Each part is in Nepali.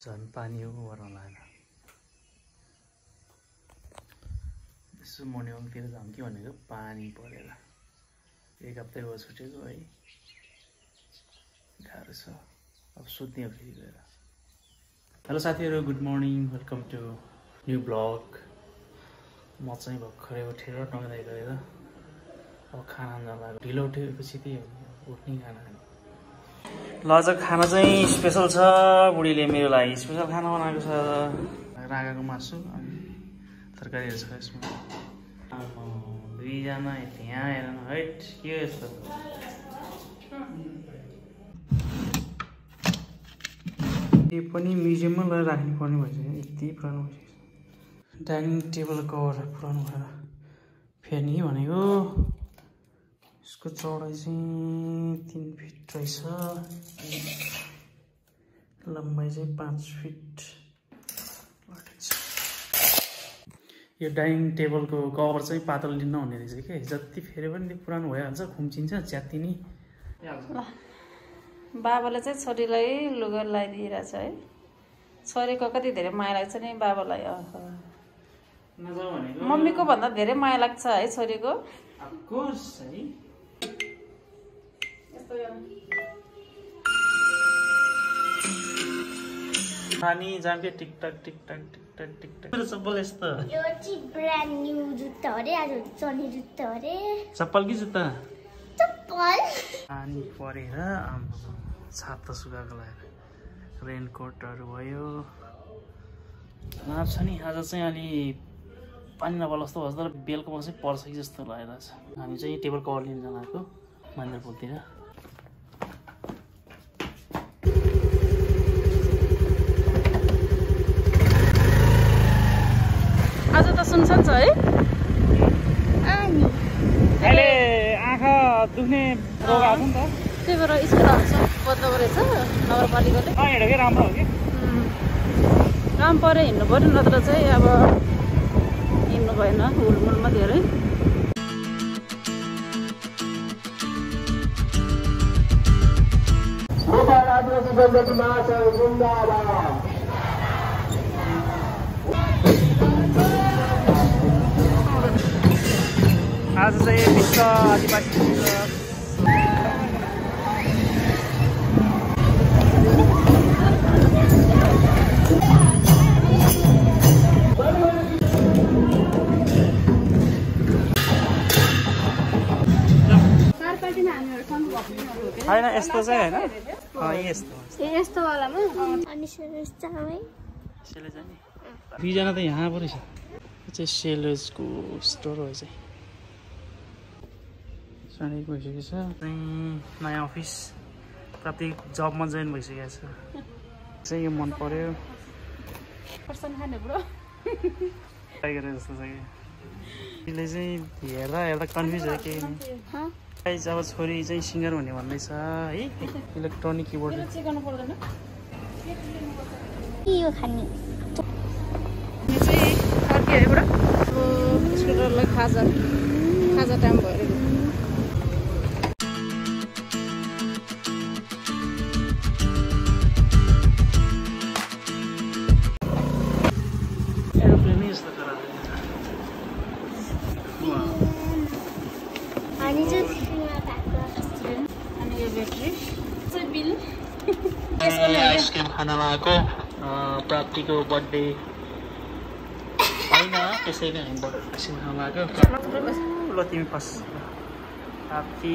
झन् पानी हो भर्न लाग्यो यसो मर्निङतिर जाउँ कि भनेको पानी परेर एक हप्ता भयो छुटेको है गाह्रो छ अब सुत्ने हो फेरि गएर हेलो साथीहरू good morning welcome to new blog म चाहिँ भर्खरै उठेर नुहाइ गरेर अब खाना नलाग्यो ढिलो उठेपछि त्यही हो उठ्ने खाना खाने ल आज खाना चाहिँ स्पेसल छ बुढीले मेरो लागि स्पेसल खाना बनाएको छ राँगाको मासु अनि तरकारीहरू छ यसमा दुईजना त्यहाँ हेर्नु हैट के हो यस्तो यो पनि म्युजियममा लगेर राख्नु पर्ने भइसक्यो यति पुरानो भइसक्यो डाइनिङ टेबल कभर पुरानो भएर फेर्ने भनेको यसको चौडाइ चाहिँ 3 फिट रहेछ लम्बाइ चाहिँ 5 फिट यो डाइनिङ टेबलको कभर चाहिँ पातलो लिन हुने रहेछ के जति फेरे पनि पुरानो भइहाल्छ खुम्चिन्छ च्यात्तिनी बाबाले चाहिँ छोरीलाई लुगा लगाइदिइरहेछ है छोरीको कति धेरै माया लाग्छ नि बाबालाई मम्मीको भन्दा धेरै माया लाग्छ है छोरीको पानी जाम्के टिकटक टिकटक टिकटक टिकटक मेरो चप्पल यस्तो यो चाहिँ ब्रान्ड न्यू जुत्ता हो रे आज चल्ने जुत्ता हो रे चप्पल कि जुत्ता चप्पल पानी परेर छाप त सुकाएको लाग्यो रेनकोटहरू भयो नाप छ नि आज चाहिँ अलि पानी नपर्ला जस्तो भयो तर बेलुका चाहिँ पर्छ कि जस्तो लागेको छ हामी चाहिँ टेबल कभर लिन जान आएको मन्दिरपुरतिर आज त सुनसान छ है अहिले आँखा दुख्ने रोग आएको नि त त्यही भएर स्कुलहरू सब बन्द गरेछ नगरपालिकाले हिँडेकै राम्रो हो कि काम पऱ्यो हिँड्नु पऱ्यो नत्र चाहिँ अब हिँड्नु भएन हुलमुलमा धेरै आज चाहिँ विश्व आदिवासी दिवस होइन यस्तो चाहिँ होइन यस्तो वालामा अनि सेलेजामै दुईजना त यहाँ पो रहेछ यो चाहिँ सेलेजको स्टोर हो चाहिँ साढे भइसकेको छ नयाँ अफिस प्राप्ति जबमा जोइन भइसकेको छ चाहिँ यो मन पर्यो ट्राई गरेर जस्तो छ कि यसले चाहिँ हेर्दा कन्फ्युज भयो केही अब छोरी चाहिँ सिङ्गर हुने भन्दैछ है इलेक्ट्रोनिक किबोर्ड यो खाने यो चाहिँ अर्कै है बुढा अब स्कुटरलाई खाजा टाइम भयो एरोप्लेनै यस्तो खराब अनि चाहिँ अनि यो ब्याट्री चाहिँ बिल आइसक्रिम खान लगाएको प्राप्तिको बर्थडे होइन त्यसैले हामी आइसक्रिम खान लगाएको ल तिमी फर्स्ट प्राप्ति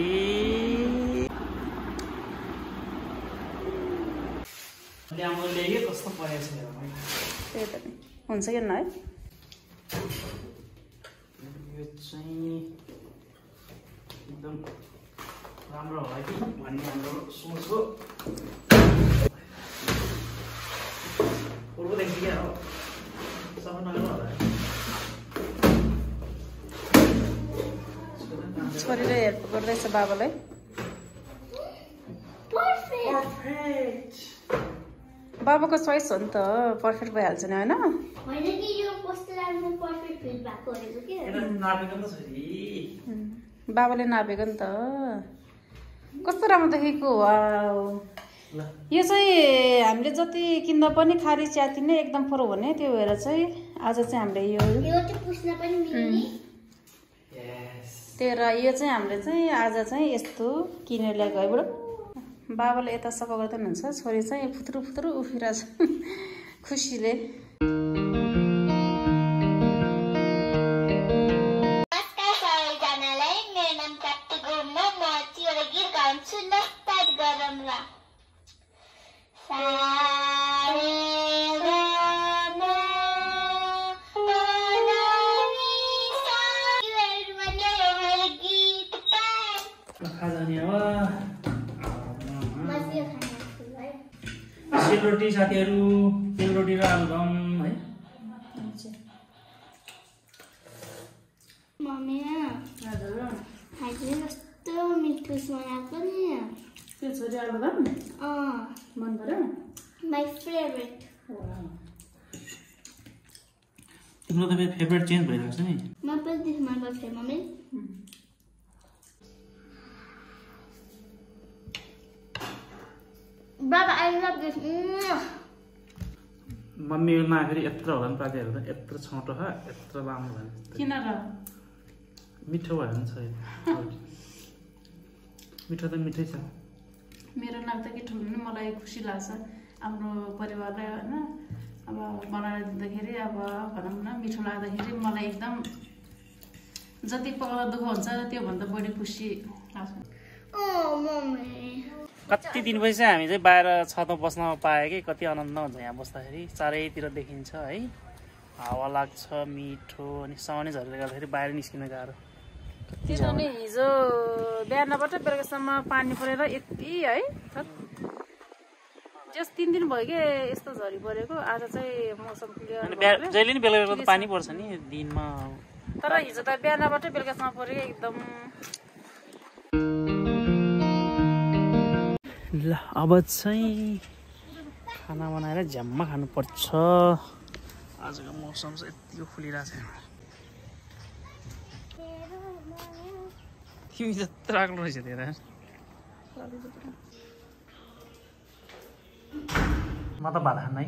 त्यहाँ मैले के कस्तो परेको छ त्यही त नि हुन्छ कि न है यो चाहिँ एकदम राम्रो होला कि भन्ने हाम्रो सोच हो फुलको देखि क्या हो सबै नगर्नु होला छोरीले हेल्प गर्दैछ बाबालाई बाबाको चोइस हो नि त पर्फेक्ट भइहाल्छ नि होइन होइन कि यो कस्तो लाग्नु पर्फेक्ट फिल भएको रहेछ के नापेको त छोरी बाबाले नापेको नि त कस्तो राम्रो देखेको वाउ यो चाहिँ हामीले जति किन्दा पनि खारी च्याति नै एकदम फरक हुने त्यो भएर चाहिँ आज चाहिँ हामीले यो चाहिँ पुस्न पनि मिल्ने त्यो र यो चाहिँ हामीले चाहिँ आज चाहिँ यस्तो किनेर ल्याएको है बुढो बाबाले यता सफा गर्दै हुनुहुन्छ छोरी चाहिँ फुत्रु फुत्रु उफिरहेछ खुसीले सेलरोटी साथीहरू सेलरोटी र आलुदम है मम्मी हजुर खाइदिनु कस्तो मिठो बनाएको नि त्यो छोरी आलुदम मन पर्यो माई फेभरेट तिम्रो त फेभरेट चेन्ज भइरहेको छ नि म पनि त्यसमा मन पर्छ mummy Baba, I love this. मम्मीमा फेरि यत्रो होला नि पाकेहरू त यत्रो छोटो खा यत्रो लामो भयो किन र मिठो भयो नि छ मिठो त मिठै छ मेरो नाम त के ठुलो नि मलाई खुसी लाग्छ आफ्नो परिवारलाई हैन अब बनाएर दिँदाखेरि अब भनौँ न मिठो लाग्दाखेरि मलाई एकदम जति पकाउँदा दुःख हुन्छ त्यो भन्दा बढी खुसी लाग्छ कति दिनपछि चाहिँ हामी चाहिँ बाहिर छतमा बस्न पायो कि कति आनन्द हुन्छ यहाँ बस्दाखेरि चारैतिर देखिन्छ है हावा लाग्छ मिठो अनि साउनै झरेर गर्दाखेरि बाहिर निस्किन गाह्रो किनभने हिजो बिहानबाट बेलुकासम्म पानी परेर यति है जस 3 दिन भयो कि यस्तो झरी परेको आज चाहिँ मौसम क्लियर जहिले नि बेलुका त पानी पर्छ नि दिनमा तर हिजो त बिहानबाट बेलुकासम्म परेको एकदम ल अब चाहिँ खाना बनाएर झ्याम्मा खानुपर्छ आजको मौसम चाहिँ यतिको खुलिरहेको छ तिमी जत्रो आग्लो रहेछ तेरो म त भात खान्न है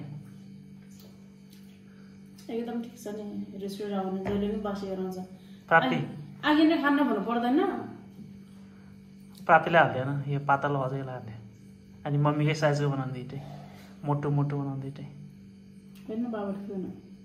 एकदम ठिक छ नि रेस्टुरेन्ट आउने जहिले पनि बासी गराउँछ प्राप्ति आगे नै खान भन्नु पर्दैन प्राप्तिले हाल्दैन यो पातलो अझै हाल्ने अनि मम्मीकै साइजको बनाउँदै थिएँ मोटो मोटो बनाउँदै थिएँ हेर्नु बाबा किन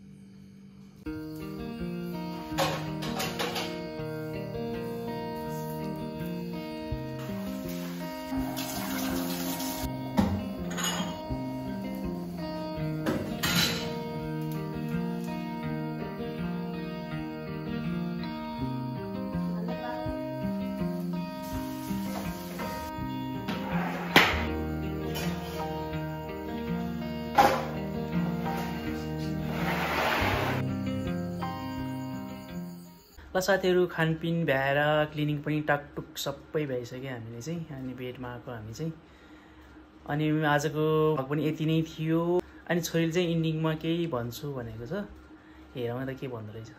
ल साथीहरू खानपिन भ्याएर क्लिनिङ पनि टाकटुक सबै भइसक्यो हामीले चाहिँ अनि बेडमा आएको हामी चाहिँ अनि आजको भ्लग पनि यति नै थियो अनि छोरीले चाहिँ इन्डिङमा केही भन्छु भनेको छ हेरौँ त के भन्दो रहेछ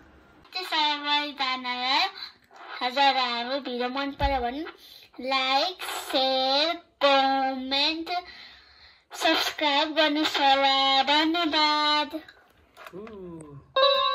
हजुरहरू भिडियो मन पर्यो भने लाइक शेयर कमेन्ट सब्सक्राइब गर्नुहोस् होला धन्यवाद